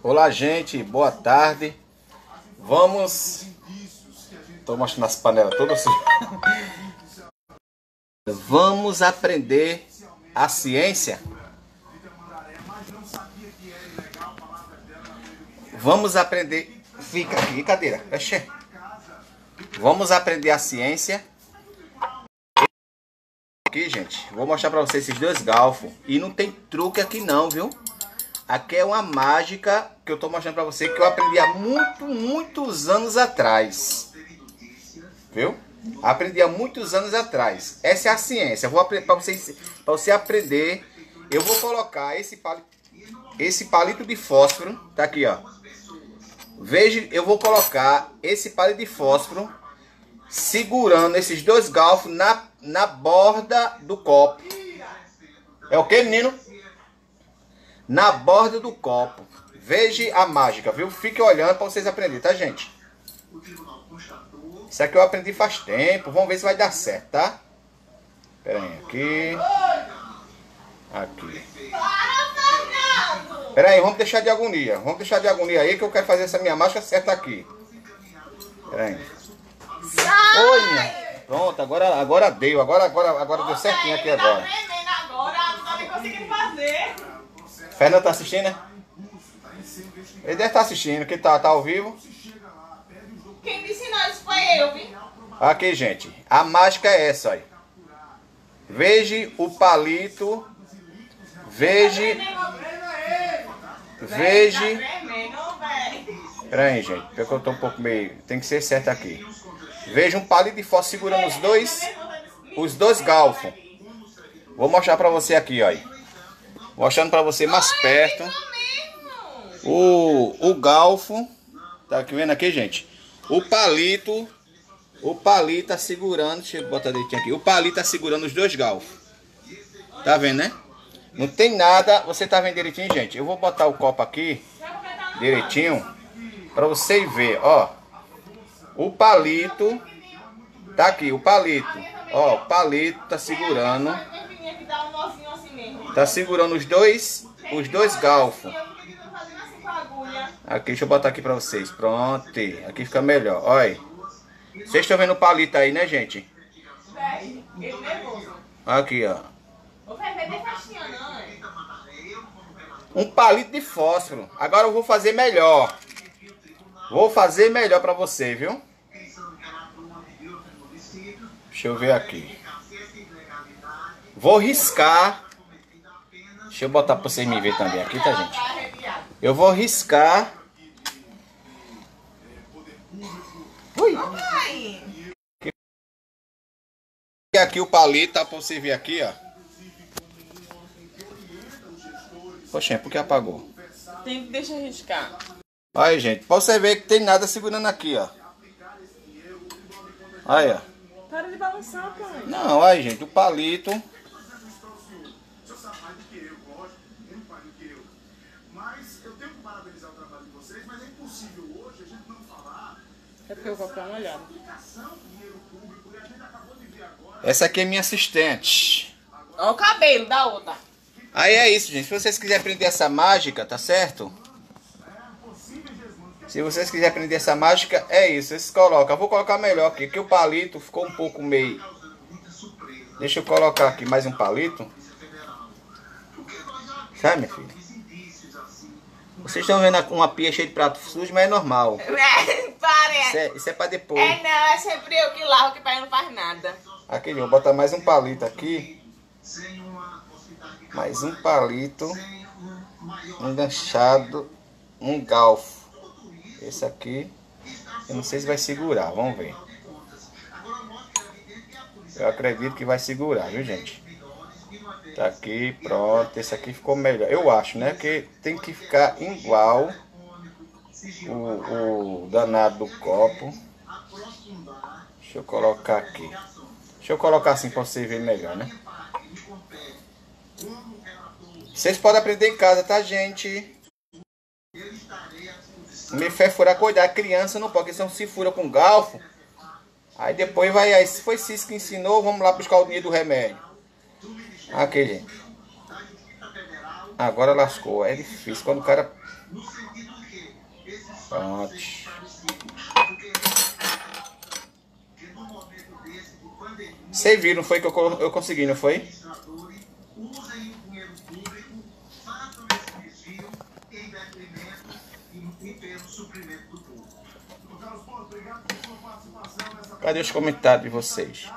Olá, gente, boa tarde. Vamos... Tô mostrando as panelas todas assim. Vamos aprender a ciência. Vamos aprender... Fica aqui, cadeira. Fecha. Vamos aprender a ciência. Aqui, gente, vou mostrar pra vocês esses dois galfos. E não tem truque aqui não, viu? Aqui é uma mágica que eu tô mostrando pra você, que eu aprendi há muitos anos atrás. Viu? Aprendi há muitos anos atrás. Essa é a ciência. Eu vou aprender para você aprender. Eu vou colocar esse palito de fósforo, tá aqui, ó. Veja, eu vou colocar esse palito de fósforo segurando esses dois galfos na borda do copo. É o que, menino? Na borda do copo. Veja a mágica, viu? Fique olhando para vocês aprenderem, tá, gente? Isso aqui eu aprendi faz tempo. Vamos ver se vai dar certo, tá? Pera aí, aqui. Aqui. Pera aí, vamos deixar de agonia. Vamos deixar de agonia aí que eu quero fazer essa minha mágica certa aqui. Pera aí. Oi, minha. Pronto, agora deu. Agora deu certinho aqui agora. Não tá nem conseguindo fazer. Fernando tá assistindo, né? Ele deve estar assistindo, que tá ao vivo. Quem me ensinou isso foi eu, viu? Aqui, gente. A mágica é essa, olha. Veja o palito. Veja. Pera aí, gente. Porque eu tô um pouco meio... Tem que ser certo aqui. Veja um palito de fósforo segurando os dois galfos. Vou mostrar pra você aqui, olha. Mostrando pra você mais perto. O galfo. Tá vendo aqui, gente? O palito tá segurando. Deixa eu botar direitinho aqui. O palito tá segurando os dois galfos. Tá vendo, né? Não tem nada. Você tá vendo direitinho, gente? Eu vou botar o copo aqui direitinho pra você ver, ó. O palito tá aqui, o palito. Ó, o palito tá segurando. Tá segurando os dois galfos. Aqui, deixa eu botar aqui pra vocês. Pronto. Aqui fica melhor. Olha. Vocês estão vendo o palito aí, né, gente? Aqui, ó. Um palito de fósforo. Agora eu vou fazer melhor. Vou fazer melhor pra você, viu? Deixa eu ver aqui. Vou riscar. Deixa eu botar pra vocês me verem também aqui, tá, gente? Eu vou riscar. Ui. E aqui o palito, tá pra você ver aqui, ó. Poxa, por que apagou? Deixa eu riscar. Aí, gente, pra você ver que tem nada segurando aqui, ó. Aí, ó. Para de balançar, pai. Não, aí, gente, o palito. É porque eu vou dar uma olhada. Essa aqui é minha assistente. Olha o cabelo da outra. Aí é isso, gente. Se vocês quiserem aprender essa mágica, tá certo? Se vocês quiserem aprender essa mágica, é isso. Vocês colocam. Eu vou colocar melhor aqui, que o palito ficou um pouco meio... Deixa eu colocar aqui mais um palito. Sabe, minha filha? Vocês estão vendo uma pia cheia de prato sujo, mas é normal. Parece. Isso é pra depois. Não, é sempre eu que lavo, que pai não faz nada. Aqui, vou botar mais um palito aqui. Mais um palito. Enganchado. Um galfo. Esse aqui. Eu não sei se vai segurar. Vamos ver. Eu acredito que vai segurar, viu, gente? Tá aqui, pronto. Esse aqui ficou melhor. Eu acho, né? Que tem que ficar igual o danado do copo. Deixa eu colocar aqui. Deixa eu colocar assim para você ver melhor, né? Vocês podem aprender em casa, tá, gente? Me fez furar, cuidar. Criança não pode, porque senão se fura com galfo. Aí depois vai. Aí, se foi Cis que ensinou, vamos lá buscar o dinheiro do remédio. Aqui, gente. Agora lascou. É difícil quando o cara... Pronto. Você viu, não foi que eu consegui, não foi? Cadê os comentários de vocês?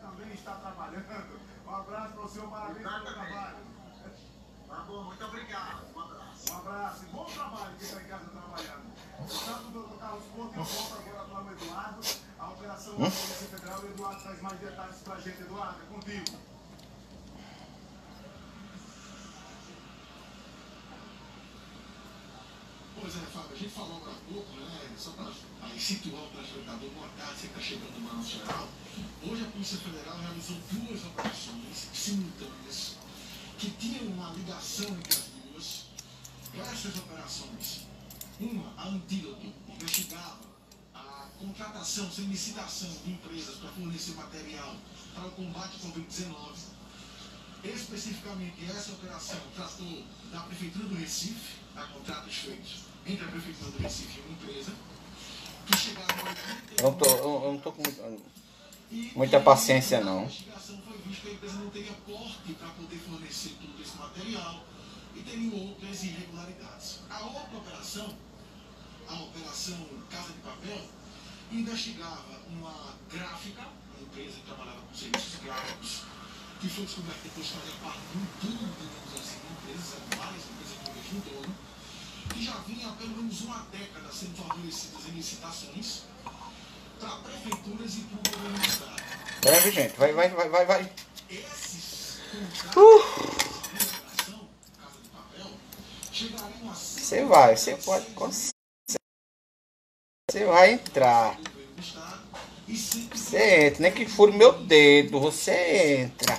Pois é, Fábio, a gente falou agora há pouco, né? Só para situar o telespectador, boa tarde, você que está chegando no Balanço Geral. Hoje a Polícia Federal realizou 2 operações simultâneas que tinham uma ligação entre as duas. Essas operações, uma, a Antídoto, investigava a contratação sem licitação de empresas para fornecer material para o combate à Covid-19. Especificamente, essa operação tratou da Prefeitura do Recife, a contratos feitos entre a Prefeitura do Recife e uma empresa, que chegavam a... Eu não tô com muita paciência, não. A investigação foi vista que a empresa não teria porte para poder fornecer todo esse material e teria outras irregularidades. A outra operação, a Operação Casa de Papel, investigava uma gráfica, uma empresa que trabalhava com serviços gráficos, que foi descoberto depois de fazer parte de um tudo, digamos assim, de empresas, várias empresas com o mesmo dono, que já vinha há pelo menos uma década sendo favorecidas em licitações para prefeituras e para o governo do estado. Pera, gente, vai. Esses contratos de operação, Casa de Papel, chegariam a Você vai, você pode conseguir. Você vai entrar. Você entra, nem que fure meu dedo, você entra.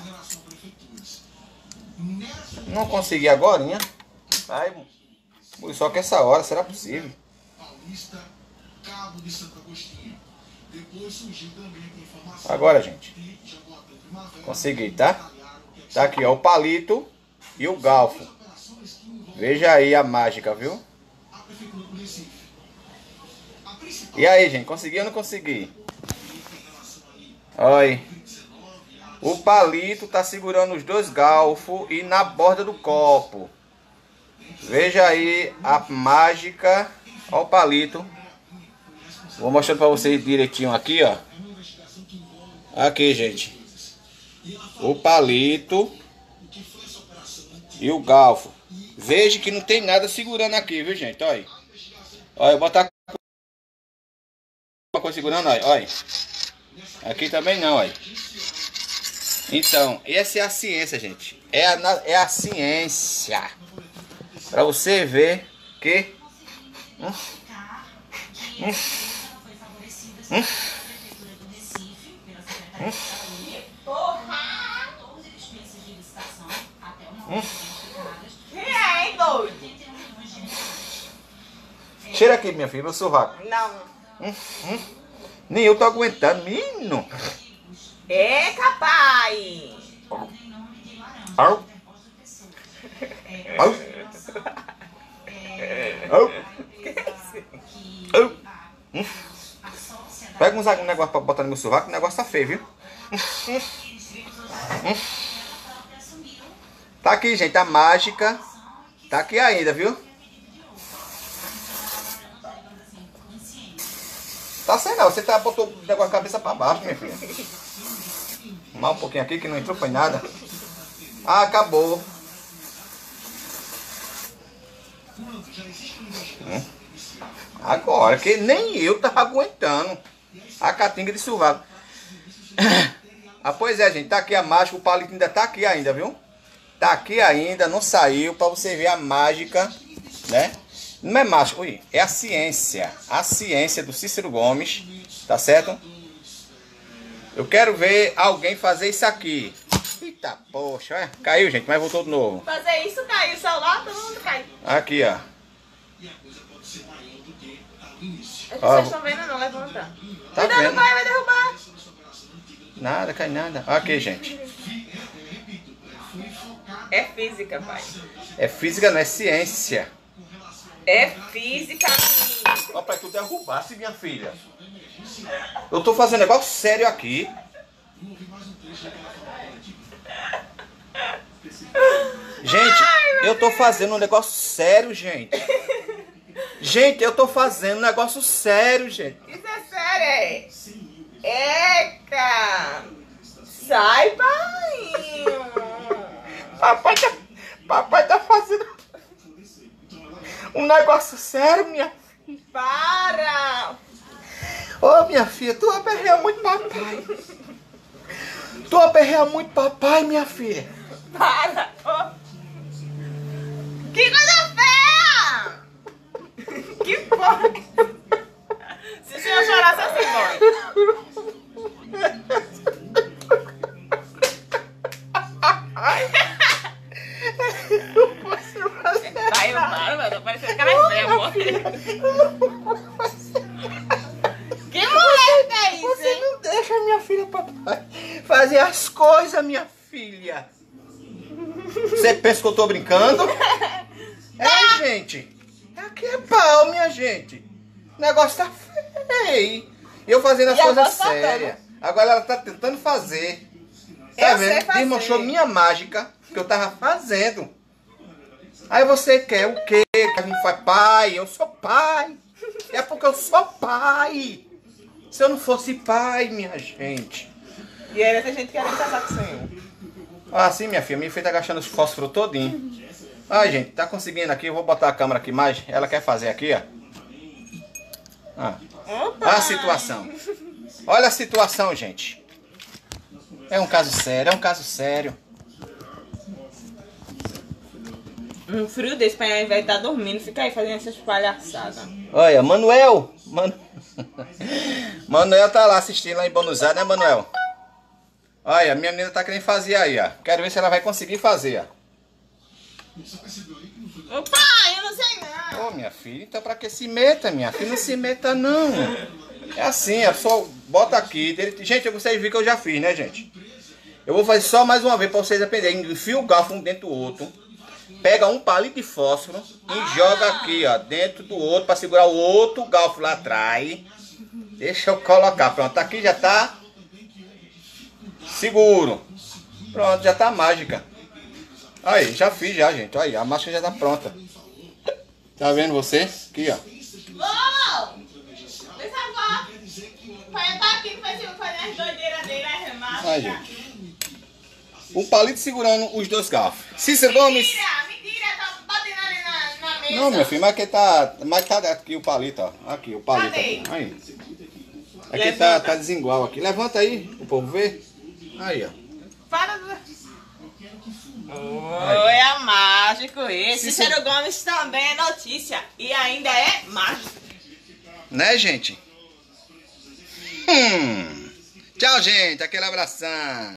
Não consegui agora, né? Ai, só que essa hora, será possível? Paulista, Cabo de Santo Agostinho. Depois surgiu também a informação. Agora, gente. Consegui, tá? Tá aqui, ó, o palito e o galfo. Veja aí a mágica, viu? E aí, gente, consegui ou não consegui? Olha aí. O palito tá segurando os 2 galfos e na borda do copo. Veja aí a mágica. Olha o palito. Vou mostrando pra vocês direitinho aqui, ó. Aqui, gente. O palito e o galfo. Veja que não tem nada segurando aqui, viu, gente? Olha aí. Olha, eu vou botar uma coisa segurando, olha. Aqui também não, olha. Então, essa é a ciência, gente. É a ciência. Pra você ver que... É, doido. Cheira aqui, minha filha, meu sovaco. Não. Nem eu tô aguentando, menino. É capaz. Au. Au. Au. Au. Pega um negócio pra botar no meu sovaco, o negócio tá feio, viu? Tá aqui, gente, a mágica. Tá aqui ainda, viu? Tá sem não, você botou o negócio de cabeça pra baixo, minha filha. Mal um pouquinho aqui que não entrou, foi nada. Ah, acabou. Agora, que nem eu tava aguentando a catinga de sovaco. Ah, pois é, gente, tá aqui a mágica, o palito ainda tá aqui ainda, viu? Tá aqui ainda, não saiu, pra você ver a mágica, né? Não é mágica, ui, é a ciência do Cícero Gomes, tá certo? Eu quero ver alguém fazer isso aqui. Eita, poxa, é, caiu, gente, mas voltou de novo. Fazer isso, caiu o celular, todo mundo cai. Aqui, ó. Vocês estão vendo não, levanta. Tá Cuidado, vendo? pai, vai derrubar. Nada, cai nada. Aqui, gente. É física, pai. É física, não é ciência. É física, menino. Ó, pra tu derrubasse, minha filha. Eu tô fazendo negócio sério aqui. Gente, eu tô fazendo um negócio sério, gente. Gente, eu tô fazendo um negócio sério, gente. Isso é sério, é? Eca! Sai, pai! Papai tá fazendo um negócio sério, minha. Para! Ô, minha filha, tu aperreia muito papai. Tu aperreia muito papai, minha filha. Para! Oh. Que coisa feia! Que porra! Se o senhor chorar, você se vai, para, tô parecendo cara feia, amor. Que moleque é isso, Você hein? não deixa minha filha, papai, fazer as coisas, minha filha. Você pensa que eu tô brincando? É, gente. Aqui é pau, minha gente. O negócio tá feio. Eu fazendo as E coisas agora tá sérias. Agora ela tá tentando fazer. Tá Eu sei vendo? fazer. Desmanchou minha mágica que eu tava fazendo. Aí você quer o quê? Que a gente faz pai? Eu sou pai. É porque eu sou pai. Se eu não fosse pai, minha gente. E aí tem gente querendo casar com o senhor. Ah, sim, minha filha. Minha filha tá gastando os fósforos todinho. Ai, gente, tá conseguindo aqui. Eu vou botar a câmera aqui mais. Ela quer fazer aqui, ó. Ah. Opa! Olha a situação. Olha a situação, gente. É um caso sério, é um caso sério. Um frio desse, pai, ao invés de estar dormindo, fica aí fazendo essas palhaçadas. Olha, Manuel. Manuel tá lá assistindo lá em Buenos Aires, né, Manuel? Olha, minha menina tá querendo fazer aí, ó. Quero ver se ela vai conseguir fazer, ó. Ô pai, eu não sei não. Ô, minha filha, então pra que se meta, minha filha? Não se meta, não. É assim, a pessoa bota aqui. Gente, vocês viram que eu já fiz, né, gente? Eu vou fazer só mais uma vez pra vocês aprenderem. Enfia o garfo um dentro do outro. Pega um palito de fósforo e joga aqui, ó, dentro do outro pra segurar o outro garfo lá atrás. Deixa eu colocar. Pronto, aqui já tá seguro. Pronto, já tá mágica. Aí, já fiz já, gente. Aí, a máscara já tá pronta. Tá vendo você? Aqui, ó. Ô! Deixa eu falar. Pai, tá aqui que vai fazer as doideiras dele, as remarcas. Aí, gente. Um palito segurando os dois garfos. Cícero Gomes. Mentira, tá batendo ali na mesa. Não, meu filho, mas aqui tá. Mas tá aqui o palito, ó. Aqui, o palito. Cadê? Aí. Aqui tá desigual aqui. Levanta aí, o povo ver. Aí, ó. Para do... Oi, é mágico esse. Cícero Gomes também é notícia. E ainda é mágico. Né, gente? Tchau, gente. Aquele abração.